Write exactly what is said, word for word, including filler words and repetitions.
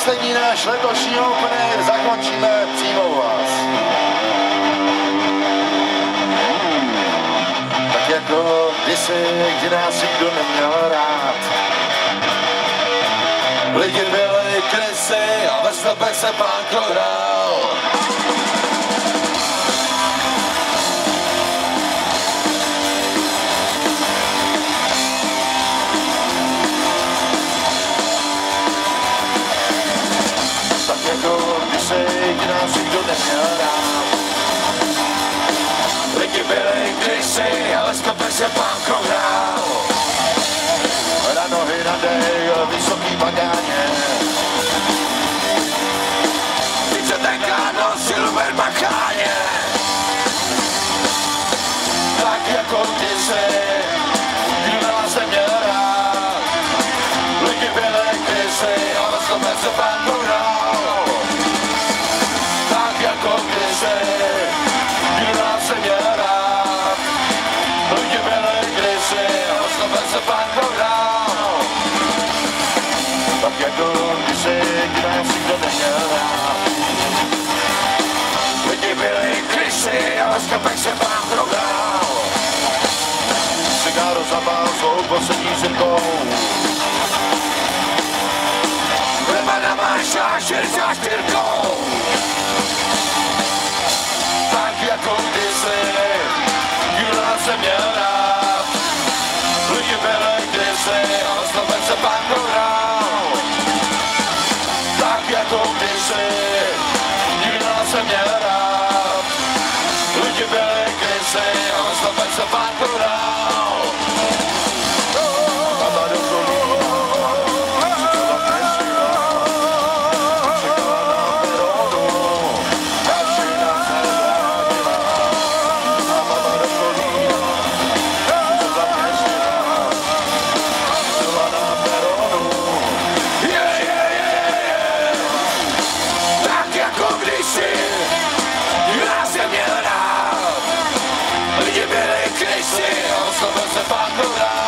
poslední náš letošní opener zakončíme přímo u vás. Tak jako kdysi, kdy nás nikdo neměl rád. Lidi byli krysy a ve stopech se pánko hrál. Kdy nás nikdo neměl rád. Lidi byli kdysi, ale stopech se pánko hrál. Na nohy na dej, vysoký pagáně. Více tenkrát nosil verbacháně. Tak jako kdysi, kdy nás neměl rád. Lidi byli kdysi, ale stopech se pánko hrál. Tak jako kdysi, kdy nás nikdo neměl rád. Lidi byli krysy, ale skapek se pán prohrál. Cigáro zabál svou poslední zimkou. Chleba na mášáš, za čtyřkou. Tak jako kdysi, kdy nás neměl rád. Lidi byli kdysi, ale skapek se pán prohrál. Jako kdysi, nikdy nás neměl rád. Lidi byli kdysi, ale stopek se pánko hrál. A tady kolína, čekala Kristina, čekala na peronu, mašina se vrátila. A tady kolína, čekala Kristina, čekala na peronu. Nás je měl rád. Lidi byli krysy, ale stopek se pánko hrál.